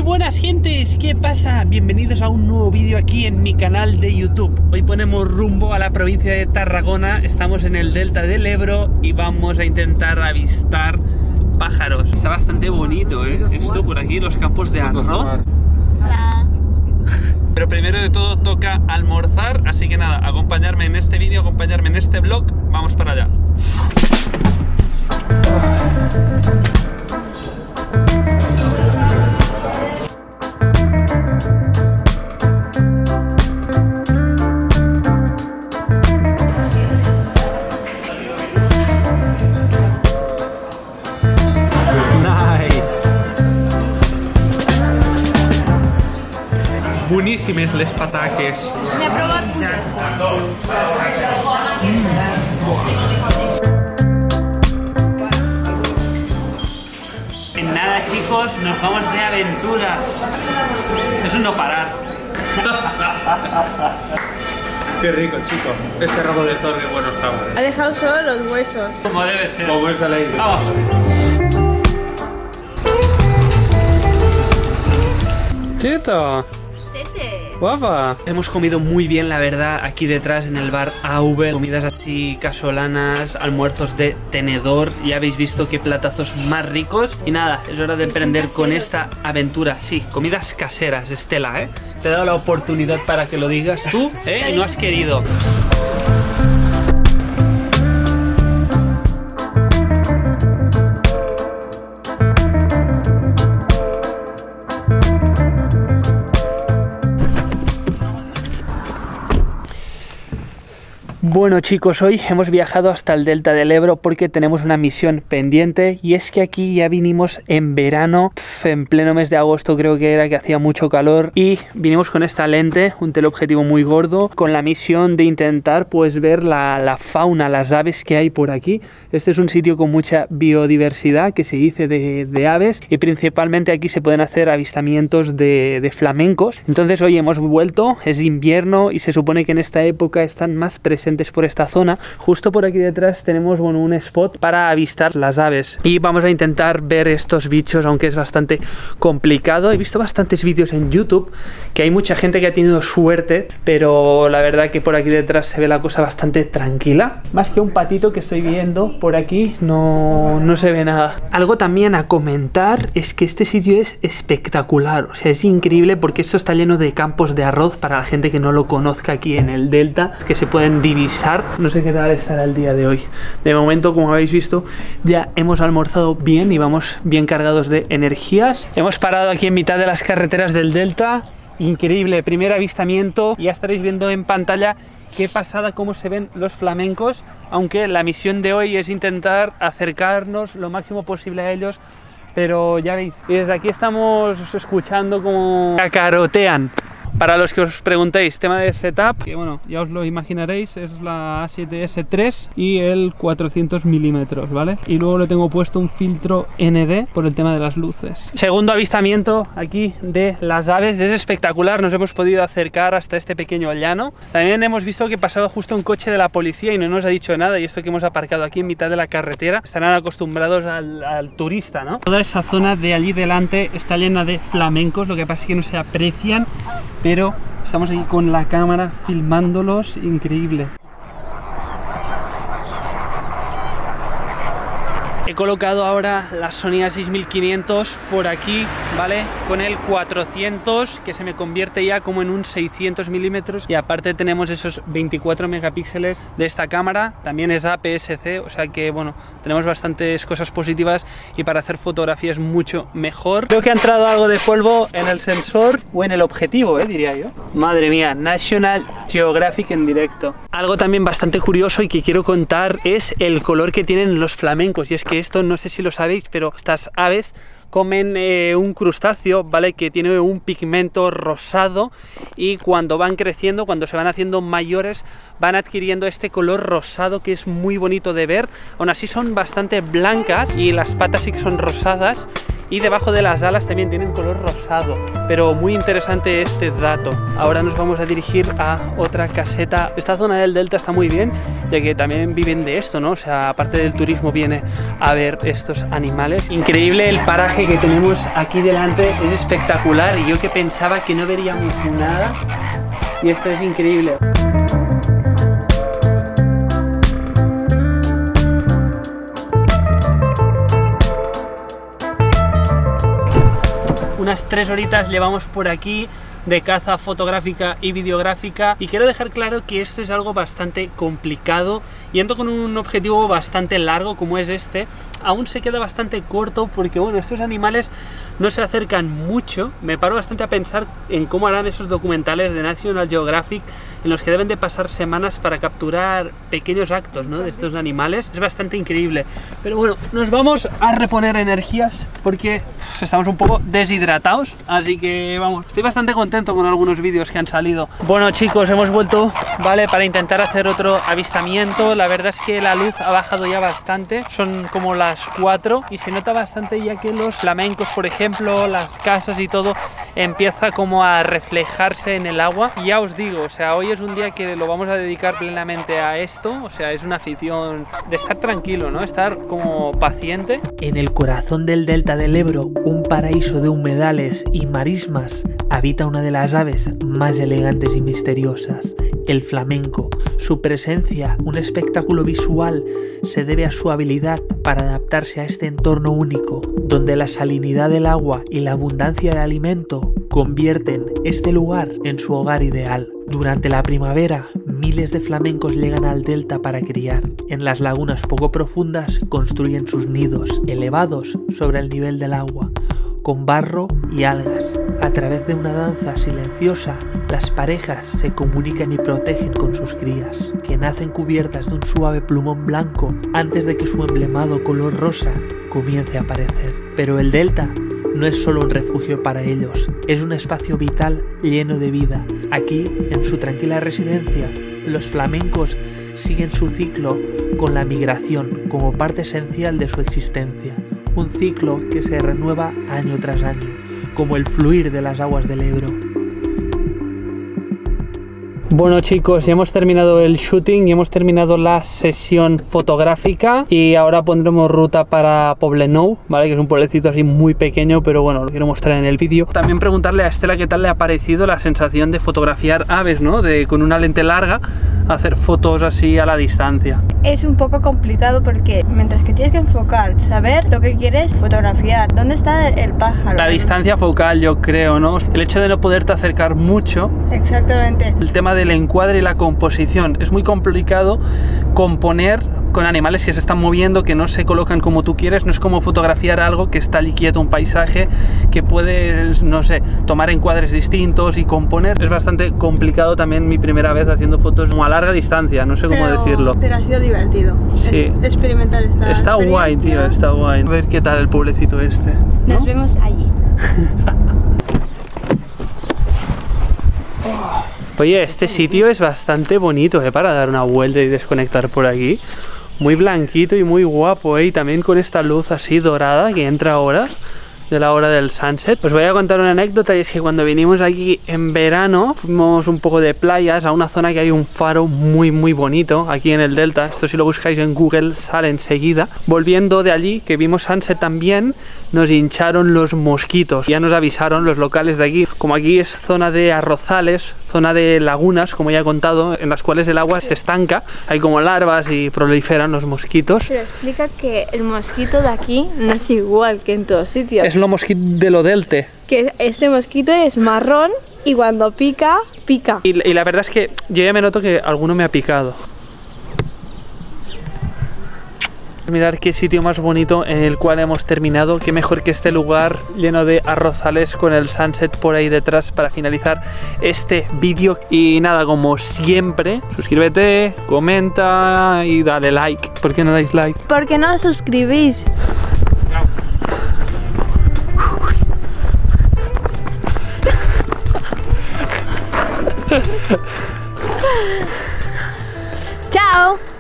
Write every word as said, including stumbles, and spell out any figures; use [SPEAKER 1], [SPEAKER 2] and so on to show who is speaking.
[SPEAKER 1] buenas gentes, ¿qué pasa? Bienvenidos a un nuevo vídeo aquí en mi canal de YouTube. Hoy ponemos rumbo a la provincia de Tarragona, estamos en el delta del Ebro y vamos a intentar avistar pájaros. Está bastante bonito, ¿eh? Esto por aquí, los campos de arroz.
[SPEAKER 2] Hola.
[SPEAKER 1] Pero primero de todo toca almorzar, así que nada, acompañarme en este vídeo, acompañarme en este vlog, vamos para allá. Bueníssimes les pataques.
[SPEAKER 2] N'he provat
[SPEAKER 1] En nada, chicos, nos vamos de aventuras. Es un no parar. Qué rico, chico. Este rabo de toro, qué bueno estaba.
[SPEAKER 2] Ha dejado solo los huesos.
[SPEAKER 1] Como debe ser.
[SPEAKER 3] Como es de ley.
[SPEAKER 1] Vamos. Chito. Guapa. Hemos comido muy bien, la verdad, aquí detrás en el bar Auber. Comidas así casolanas, almuerzos de tenedor. Ya habéis visto qué platazos más ricos. Y nada, es hora de emprender con esta aventura. Sí, comidas caseras, Estela, ¿eh? Te he dado la oportunidad para que lo digas tú, ¿eh? Y no has querido. Bueno, chicos, hoy hemos viajado hasta el delta del Ebro porque tenemos una misión pendiente y es que aquí ya vinimos en verano, pf, en pleno mes de agosto creo que era, que hacía mucho calor, y vinimos con esta lente, un teleobjetivo muy gordo, con la misión de intentar pues ver la, la fauna, las aves que hay por aquí. Este es un sitio con mucha biodiversidad, que se dice de, de aves, y principalmente aquí se pueden hacer avistamientos de, de flamencos. Entonces hoy hemos vuelto, es invierno y se supone que en esta época están más presentes por esta zona. Justo por aquí detrás tenemos, bueno, un spot para avistar las aves y vamos a intentar ver estos bichos, aunque es bastante complicado. He visto bastantes vídeos en YouTube que hay mucha gente que ha tenido suerte, pero la verdad que por aquí detrás se ve la cosa bastante tranquila. Más que un patito que estoy viendo por aquí, no, no se ve nada. Algo también a comentar es que este sitio es espectacular, o sea, es increíble porque esto está lleno de campos de arroz para la gente que no lo conozca aquí en el delta, que se pueden dividir. No sé qué tal estará el día de hoy. De momento, como habéis visto, ya hemos almorzado bien y vamos bien cargados de energías. Hemos parado aquí en mitad de las carreteras del delta. Increíble, primer avistamiento. Ya estaréis viendo en pantalla qué pasada, cómo se ven los flamencos, aunque la misión de hoy es intentar acercarnos lo máximo posible a ellos, pero ya veis, y desde aquí estamos escuchando como cacarotean. Para los que os preguntéis, tema de setup, que bueno, ya os lo imaginaréis, es la A siete S tres y el cuatrocientos milímetros, ¿vale? Y luego le tengo puesto un filtro N D por el tema de las luces. Segundo avistamiento aquí de las aves, es espectacular, nos hemos podido acercar hasta este pequeño llano. También hemos visto que pasaba justo un coche de la policía y no nos ha dicho nada, y esto que hemos aparcado aquí en mitad de la carretera, estarán acostumbrados al, al turista, ¿no? Toda esa zona de allí delante está llena de flamencos, lo que pasa es que no se aprecian, pero estamos aquí con la cámara filmándolos, increíble. He colocado ahora la Sony A seis mil quinientos por aquí, ¿vale? Con el cuatrocientos, que se me convierte ya como en un seiscientos milímetros, y aparte tenemos esos veinticuatro megapíxeles de esta cámara, también es A P S C, o sea que bueno, tenemos bastantes cosas positivas y para hacer fotografías mucho mejor. Creo que ha entrado algo de polvo en el sensor o en el objetivo, ¿eh? Diría yo. Madre mía, National Geographic en directo. Algo también bastante curioso y que quiero contar es el color que tienen los flamencos, y es que esto no sé si lo sabéis, pero estas aves comen eh, un crustáceo, ¿vale? Que tiene un pigmento rosado, y cuando van creciendo, cuando se van haciendo mayores, van adquiriendo este color rosado que es muy bonito de ver. Aún así son bastante blancas y las patas sí que son rosadas, y debajo de las alas también tienen color rosado. Pero muy interesante este dato. Ahora nos vamos a dirigir a otra caseta. Esta zona del delta está muy bien, ya que también viven de esto, ¿no? O sea, aparte del turismo viene a ver estos animales. Increíble el paraje que tenemos aquí delante, es espectacular, y yo que pensaba que no veríamos nada, y esto es increíble. Unas tres horitas llevamos por aquí de caza fotográfica y videográfica, y quiero dejar claro que esto es algo bastante complicado, yendo con un objetivo bastante largo como es este. Aún se queda bastante corto porque bueno, estos animales no se acercan mucho. Me paro bastante a pensar en cómo harán esos documentales de National Geographic en los que deben de pasar semanas para capturar pequeños actos, ¿no?, de estos animales. Es bastante increíble, pero bueno, nos vamos a reponer energías porque uf, estamos un poco deshidratados, así que vamos, estoy bastante contento con algunos vídeos que han salido. Bueno chicos, hemos vuelto, vale, para intentar hacer otro avistamiento. La verdad es que la luz ha bajado ya bastante, son como las cuatro y se nota bastante ya que los flamencos, por ejemplo, las casas y todo empieza como a reflejarse en el agua. Y ya os digo, o sea, hoy es un día que lo vamos a dedicar plenamente a esto, o sea, es una afición de estar tranquilo, ¿no?, estar como paciente.
[SPEAKER 3] En el corazón del delta del Ebro, un paraíso de humedales y marismas, habita una de las aves más elegantes y misteriosas, el flamenco. Su presencia, un espectáculo visual, se debe a su habilidad para adaptarse a este entorno único, donde la salinidad del agua y la abundancia de alimento convierten este lugar en su hogar ideal. Durante la primavera, miles de flamencos llegan al delta para criar. En las lagunas poco profundas construyen sus nidos, elevados sobre el nivel del agua, con barro y algas. A través de una danza silenciosa, las parejas se comunican y protegen con sus crías, que nacen cubiertas de un suave plumón blanco antes de que su emblemado color rosa comience a aparecer. Pero el delta no es solo un refugio para ellos, es un espacio vital lleno de vida. Aquí, en su tranquila residencia, los flamencos siguen su ciclo con la migración como parte esencial de su existencia. Un ciclo que se renueva año tras año, como el fluir de las aguas del Ebro.
[SPEAKER 1] Bueno chicos, ya hemos terminado el shooting y hemos terminado la sesión fotográfica y ahora pondremos ruta para Poblenou, ¿vale? Que es un pueblecito así muy pequeño, pero bueno, lo quiero mostrar en el vídeo. También preguntarle a Estela qué tal le ha parecido la sensación de fotografiar aves, ¿no? De con una lente larga hacer fotos así a la distancia.
[SPEAKER 2] Es un poco complicado porque mientras que tienes que enfocar, saber lo que quieres fotografiar, dónde está el pájaro. La
[SPEAKER 1] distancia focal, yo creo, ¿no? El hecho de no poderte acercar mucho.
[SPEAKER 2] Exactamente.
[SPEAKER 1] El tema del encuadre y la composición. Es muy complicado componer con animales que se están moviendo, que no se colocan como tú quieres. No es como fotografiar algo que está allí quieto, un paisaje que puedes, no sé, tomar encuadres distintos y componer. Es bastante complicado también mi primera vez haciendo fotos como a larga distancia, no sé cómo
[SPEAKER 2] pero,
[SPEAKER 1] decirlo.
[SPEAKER 2] Pero ha sido divertido.
[SPEAKER 1] Sí.
[SPEAKER 2] Es, experimentar esta
[SPEAKER 1] Está guay, tío, está guay. A ver qué tal el pueblecito este, ¿no?
[SPEAKER 2] Nos vemos allí.
[SPEAKER 1] Oye, este sitio es bastante bonito, ¿eh? Para dar una vuelta y desconectar por aquí. Muy blanquito y muy guapo, ¿eh? Y también con esta luz así dorada que entra ahora, de la hora del sunset. Os voy a contar una anécdota, y es que cuando vinimos aquí en verano, fuimos un poco de playas a una zona que hay un faro muy muy bonito aquí en el delta. Esto si lo buscáis en Google sale enseguida. Volviendo de allí, que vimos sunset también, nos hincharon los mosquitos. Ya nos avisaron los locales de aquí. Como aquí es zona de arrozales, zona de lagunas, como ya he contado, en las cuales el agua se estanca, hay como larvas y proliferan los mosquitos.
[SPEAKER 2] Pero explica que el mosquito de aquí no es igual que en todos sitios.
[SPEAKER 1] Es lo mosquito de lo delte.
[SPEAKER 2] Que este mosquito es marrón y cuando pica, pica.
[SPEAKER 1] Y, y la verdad es que yo ya me noto que alguno me ha picado. Mirar qué sitio más bonito en el cual hemos terminado. Qué mejor que este lugar lleno de arrozales con el sunset por ahí detrás para finalizar este vídeo. Y nada, como siempre, suscríbete, comenta y dale like. ¿Por qué no dais like?
[SPEAKER 2] ¿Por qué no os suscribís? Chao.